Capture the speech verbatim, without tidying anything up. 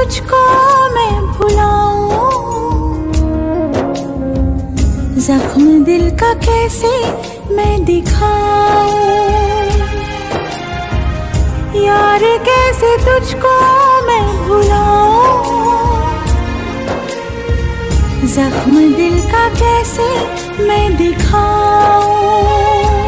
तुझको मैं भुलाऊं, जख्म दिल का कैसे मैं दिखाऊं। यार कैसे तुझको मैं भुलाऊं, जख्म दिल का कैसे मैं दिखाऊं।